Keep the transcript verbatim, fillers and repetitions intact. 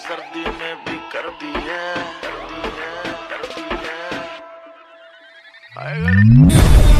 सर्दी में भी कर दी है, कर दी है, कर दी है। आएगा